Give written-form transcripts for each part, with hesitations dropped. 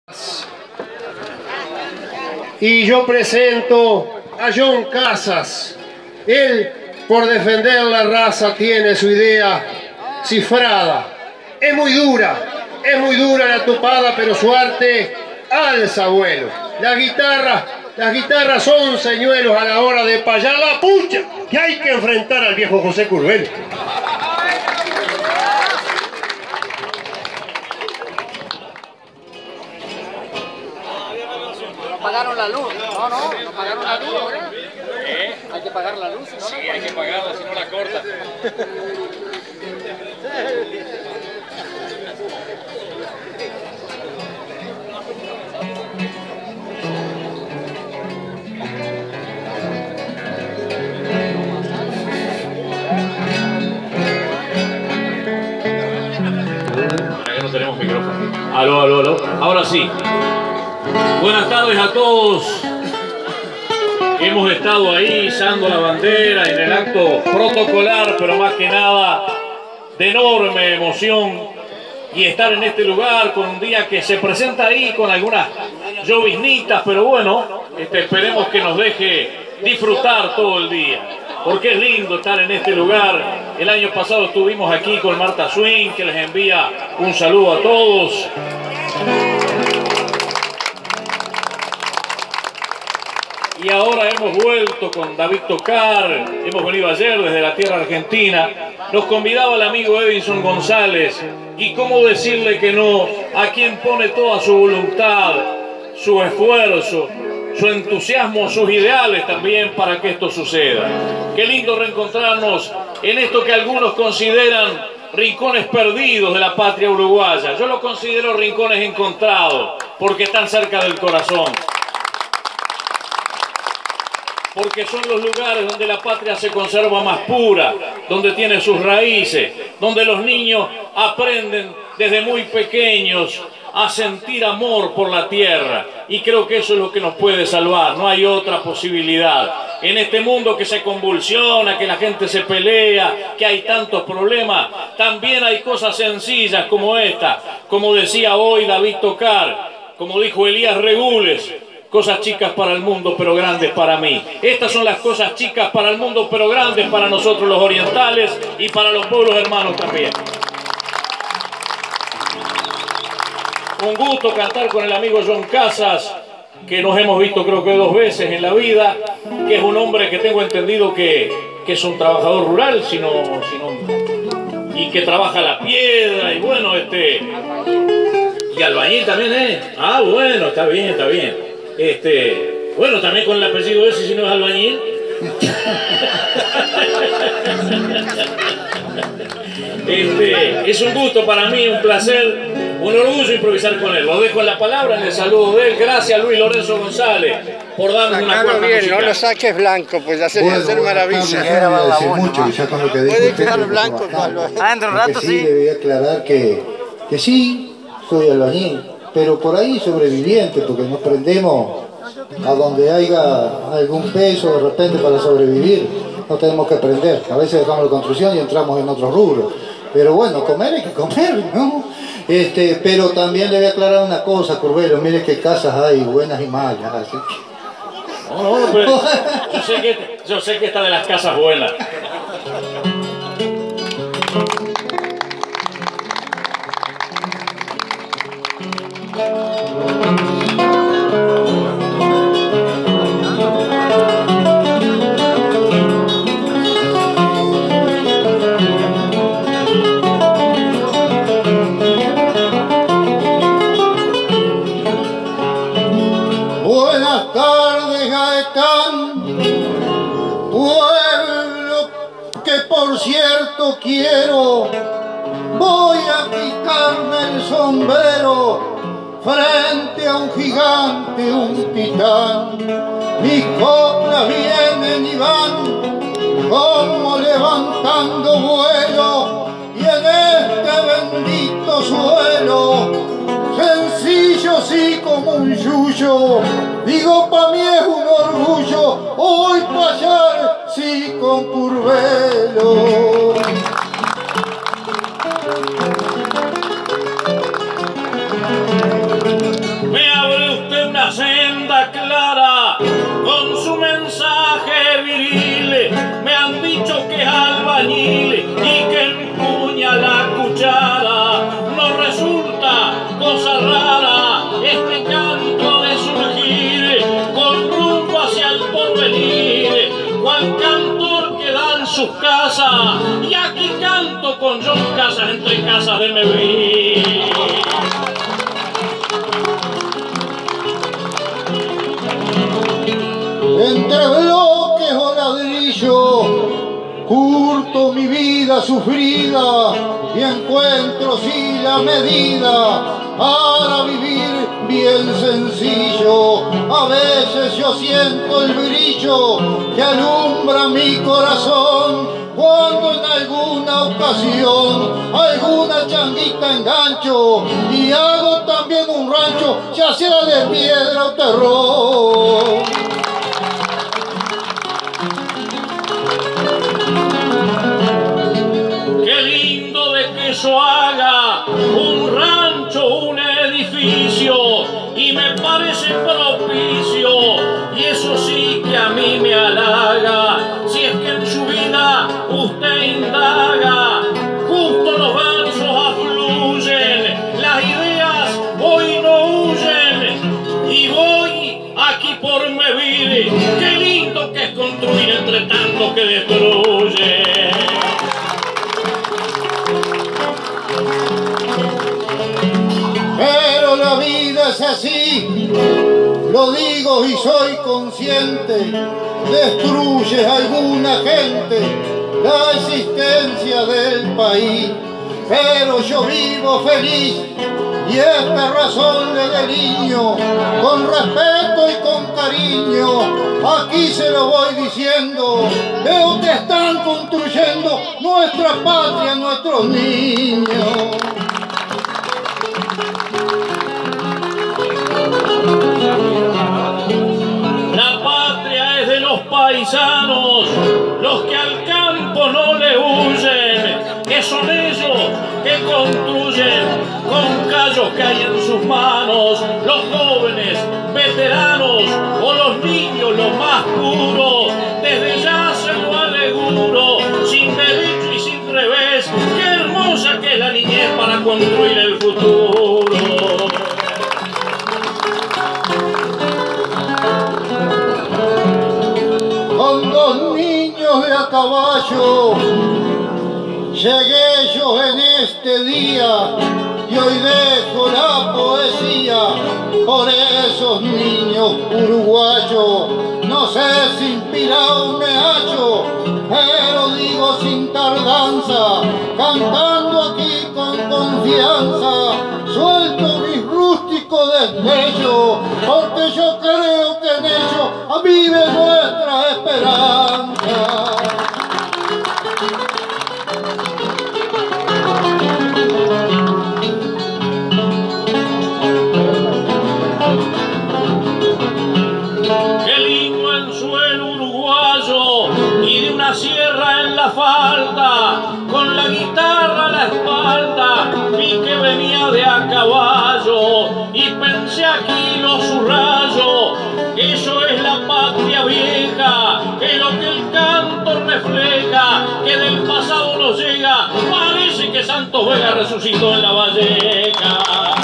Y yo presento a John Casas. Él, por defender la raza, tiene su idea cifrada. Es muy dura la topada, pero su arte alza vuelo. Las guitarras son señuelos a la hora de payar la pucha que hay que enfrentar al viejo José Curbelo. Pagaron la luz. No pagaron la luz, ¿verdad? Hay que pagar la luz. Sí, hay que pagarla, si no la corta. Ahora no tenemos micrófono. Aló. Ahora sí. Buenas tardes a todos. Hemos estado ahí izando la bandera en el acto protocolar, pero más que nada de enorme emoción, y estar en este lugar con un día que se presenta ahí con algunas lloviznitas, pero bueno, esperemos que nos deje disfrutar todo el día, porque es lindo estar en este lugar. El año pasado estuvimos aquí con Marta Swing, que les envía un saludo a todos. Y ahora hemos vuelto con David Tocar, hemos venido ayer desde la tierra argentina. Nos convidaba el amigo Edinson González, y cómo decirle que no a quien pone toda su voluntad, su esfuerzo, su entusiasmo, sus ideales también para que esto suceda. Qué lindo reencontrarnos en esto que algunos consideran rincones perdidos de la patria uruguaya. Yo lo considero rincones encontrados, porque están cerca del corazón. Porque son los lugares donde la patria se conserva más pura, donde tiene sus raíces, donde los niños aprenden desde muy pequeños a sentir amor por la tierra. Y creo que eso es lo que nos puede salvar, no hay otra posibilidad. En este mundo que se convulsiona, que la gente se pelea, que hay tantos problemas, también hay cosas sencillas como esta. Como decía hoy David Tocar, como dijo Elías Regules, cosas chicas para el mundo, pero grandes para mí. Estas son las cosas chicas para el mundo, pero grandes para nosotros los orientales y para los pueblos hermanos también. Un gusto cantar con el amigo John Casas, que nos hemos visto creo que 2 veces en la vida, que es un hombre que tengo entendido que es un trabajador rural, y que trabaja la piedra, y bueno, y albañil también, ¿eh? Ah, bueno, está bien. Bueno, también con el apellido ese, si no es albañil. Es un gusto para mí, un placer, un orgullo improvisar con él. Lo dejo en la palabra, en el saludo de él. Gracias, Luis Lorenzo González, por darnos una cuerda bien, musical. no lo saques blanco, pues ya sería hacer maravilla. Puede quedar blanco. Adentro un rato, sí. Le voy a aclarar que sí, soy albañil, pero por ahí sobreviviente, porque nos prendemos a donde haya algún peso de repente para sobrevivir. No tenemos que prender, a veces dejamos la construcción y entramos en otros rubros. Pero bueno, comer hay que comer, ¿no? Pero también le voy a aclarar una cosa, Curbelo, mire qué casas hay, buenas y malas. Así. No, pero yo sé que está de las casas buenas. Buenas tardes, Gaetán, pueblo que por cierto quiero. Voy a quitarme el sombrero frente a un gigante, un titán. Mis coplas vienen y van como levantando vuelo, y en este bendito suelo, sencillo sí como un yuyo, digo pa' mí es un orgullo hoy payar sí con Curbelo. sus casas, y aquí canto con John Casas entre casas de Medellín. Entre bloques o ladrillos curto mi vida sufrida y encuentro sí la medida para vivir bien sencillo. A veces yo siento el brillo que alumbra mi corazón cuando en alguna ocasión alguna changuita engancho y hago también un rancho, ya sea de piedra o terrón. Qué lindo de que eso haga un rancho, un edificio, y me parece propicio, y eso sí que a mí me halaga. Si es que en su vida usted indaga, justo los versos afluyen, las ideas hoy no huyen, y voy aquí por Meville. Qué lindo que es construir entre tanto que destruye. Pero la vida es así, lo digo y soy consciente, destruye a alguna gente la existencia del país. Pero yo vivo feliz y esta razón le deliño, con respeto y con cariño, aquí se lo voy diciendo. Veo que están construyendo nuestra patria, nuestros niños. La patria es de los paisanos, los que al campo no le huyen, que son ellos que construyen con callos que hay en sus manos, los jóvenes, veteranos o los niños, los más puros. Desde ya se lo aseguro, sin derecho y sin revés, qué hermosa que es la niñez para construir el futuro. Con dos niños de a caballo llegué yo en este día y hoy dejo la poesía por esos niños uruguayos. No sé si inspirado me hallo, pero digo sin tardanza, cantando aquí con confianza, suelto mis rústicos destellos, porque yo creo que en ellos vive nuestra esperanza. Qué lindo el suelo uruguayo y de una sierra en la falda, con la guitarra a la espalda, vi que venía de a caballo y pensé aquí los subrayos. Eso es la patria vieja, que lo que el canto refleja, que del pasado nos llega, parece que Santos Vega resucitó en la Valleca.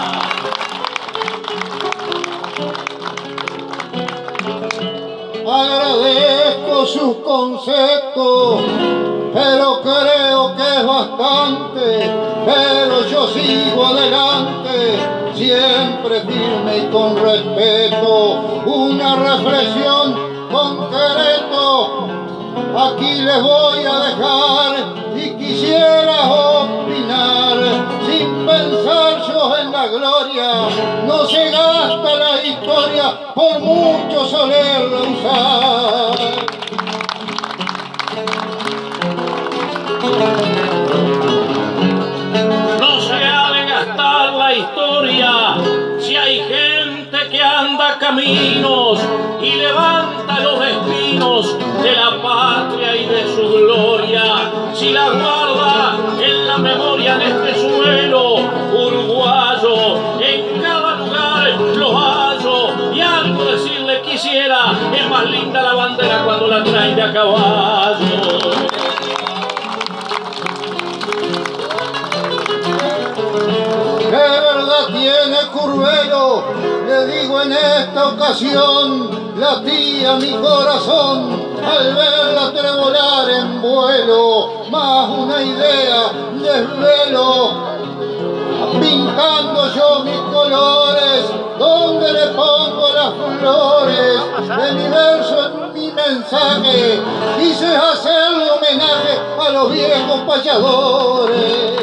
Agradezco sus conceptos, pero creo que es bastante. Pero yo sigo adelante, siempre firme y con respeto. Una reflexión concreto, aquí les voy a dejar y quisiera opinar. Sin pensar yo en la gloria, no se gasta la historia por mucho solerla usar. No se ha de gastar la historia si hay gente que anda caminos y levanta los destinos de la patria y de su gloria. Si la guarda en la memoria en este suelo uruguayo, en cada lugar los hallo, y algo decirle quisiera, es más linda la bandera cuando la traen de a caballo. ¿Qué verdad tiene curvelo, le digo en esta ocasión, latía mi corazón al verla tremolar en vuelo, más una idea desvelo, pintando yo mis colores, donde le pongo las flores de mi verso en mi mensaje, quise hacerle homenaje a los viejos payadores.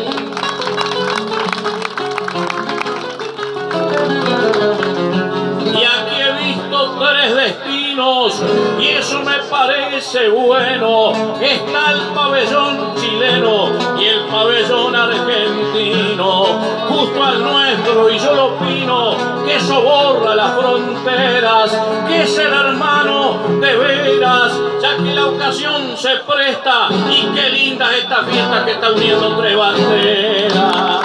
Y aquí he visto tres destinos y eso me parece bueno. Está el pabellón chileno y el pabellón argentino, justo al nuestro, y yo lo opino que eso borra las fronteras, que es el hermano de veras, ya que la ocasión se presta. Y qué linda es esta fiesta que está uniendo tres banderas.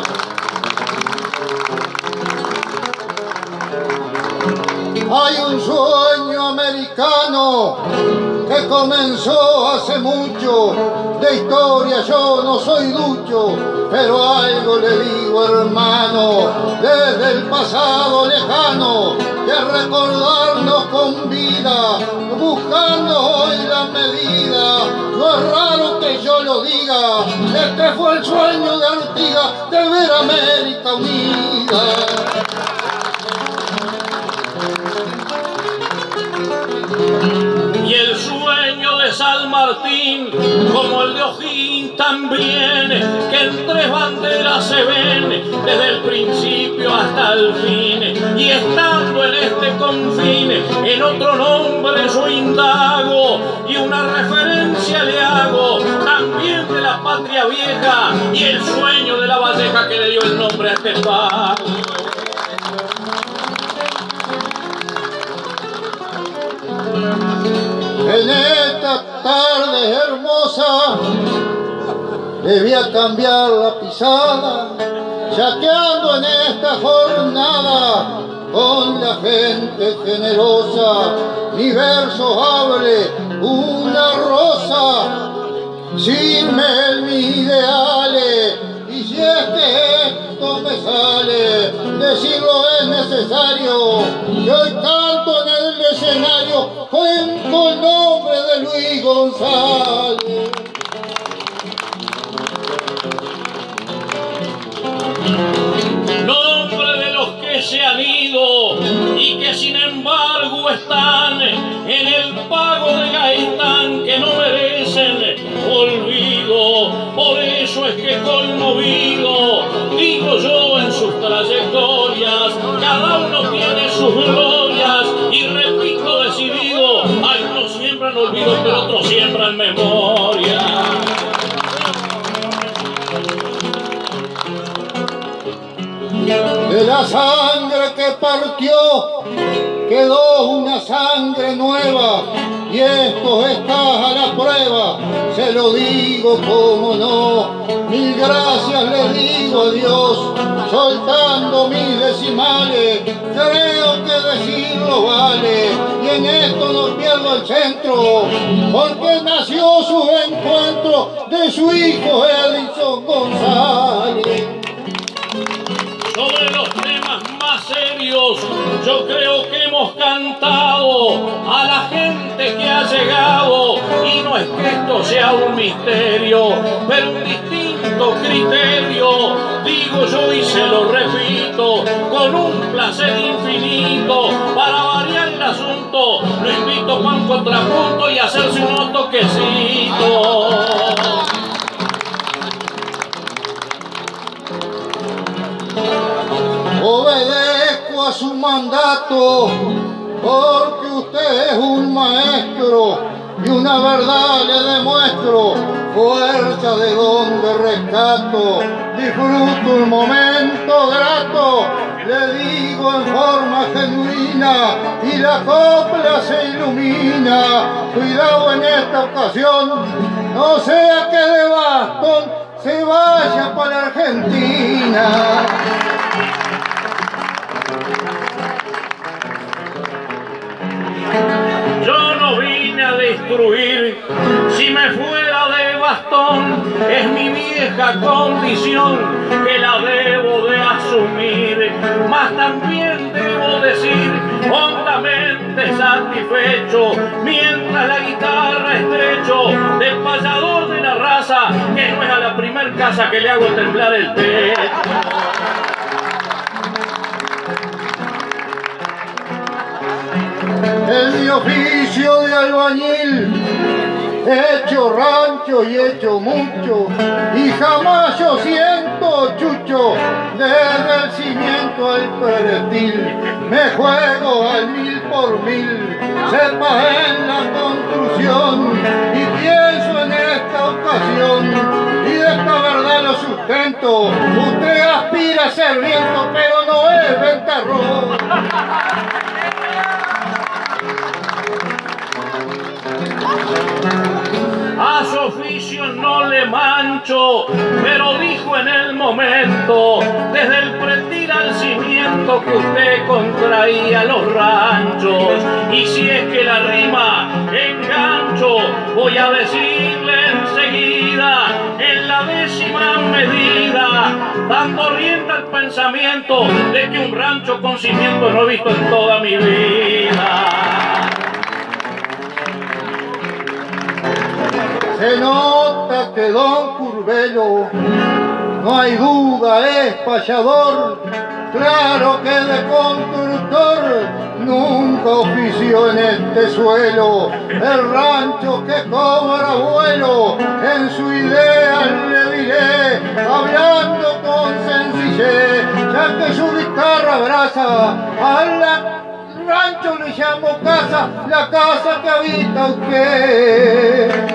Hay un sueño americano que comenzó hace mucho, de historia yo no soy ducho, pero algo le digo hermano, desde el pasado lejano, que recordarnos con vida, buscando hoy la medida, no es raro que yo lo diga, este fue el sueño de Artigas, de ver América unida. Y el sueño de San Martín, como el de O'Higgins también, que en tres banderas se ven desde el principio hasta el fin. Y estando en este confín, en otro nombre yo indago, y una referencia le hago también de la patria vieja, y el sueño de la Valleja que le dio el nombre a este pago. En esta tarde hermosa le voy a cambiar la pisada, ya que ando en esta jornada con la gente generosa. Mi verso hable una rosa, sin mis ideales, y si es que esto me sale, decirlo es necesario, que hoy canto en el escenario con el nombre de Luis González. Nombre de los que se han ido y que sin embargo están en el pago de Gaitán, que no merecen olvido. Por eso es que conmovido digo yo en sus trayectorias, cada uno tiene sus glorias, y repito decidido, algunos siembran olvido pero otros siembran memoria. De la sangre que partió quedó una sangre nueva, y esto está a la prueba, se lo digo como no. Mil gracias le digo a Dios, soltando mis decimales, creo que decirlo vale, y en esto no pierdo el centro, porque nació su encuentro de su hijo Edison González. Sobre los temas más serios, yo creo que hemos cantado a la gente que ha llegado, y no es que esto sea un misterio, pero un distinto criterio, digo yo y se lo repito, con un placer infinito, para variar el asunto, lo invito para un contrapunto y hacerse unos toquecitos. Obedezco a su mandato, porque usted es un maestro, y una verdad le demuestro, fuerza de donde rescato, disfruto un momento grato, le digo en forma genuina, y la copla se ilumina. Cuidado en esta ocasión, no sea que de bastón se vaya para Argentina. Yo no vine a destruir, si me fuera de bastón, es mi vieja condición que la debo de asumir. presumir, mas también debo decir hondamente satisfecho, mientras la guitarra estrecho del payador de la raza, que no es a la primer casa que le hago temblar el techo. En mi oficio de albañil he hecho rancho y he hecho mucho, y jamás yo siento chucho. Desde el cimiento al perejil me juego al 1000 por 1000, sepa en la construcción, y pienso en esta ocasión, y de esta verdad lo sustento. Usted aspira a ser viento, pero no es ventarrón. A su oficio no le mancho, pero dijo en el momento, desde el pretil al cimiento, que usted contraía los ranchos. Y si es que la rima engancho, voy a decirle enseguida, en la 10ª medida, dando rienda al pensamiento de que un rancho con cimiento no he visto en toda mi vida. Se nota que don Curbelo, no hay duda, es payador. Claro que de constructor nunca ofició en este suelo. El rancho que cobra vuelo, en su idea le diré, hablando con sencillez, ya que su guitarra abraza a la rancho le llamo casa, la casa que habita usted.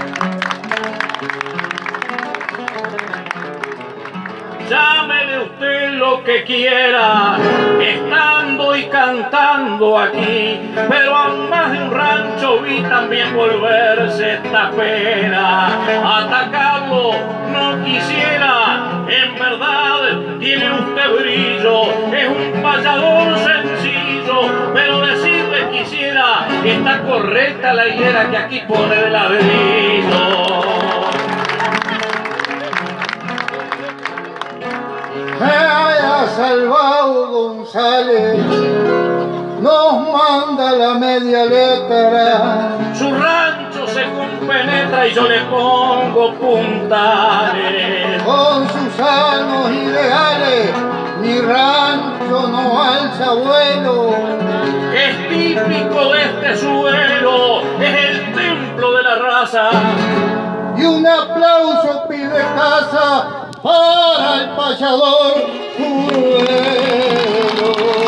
Llámele usted lo que quiera, estando y cantando aquí, pero a más de un rancho vi también volverse tapera. Atacarlo no quisiera, en verdad tiene usted brillo, es un payador sencillo, pero decirle quisiera, está correcta la hilera que aquí pone de ladrillo. Me haya salvado González, nos manda la media letra. Su rancho se compenetra y yo le pongo puntales. Con sus sanos ideales, mi rancho no alza vuelo. Es típico de este suelo, es el templo de la raza. Y un aplauso pide casa para el payador Curbelo.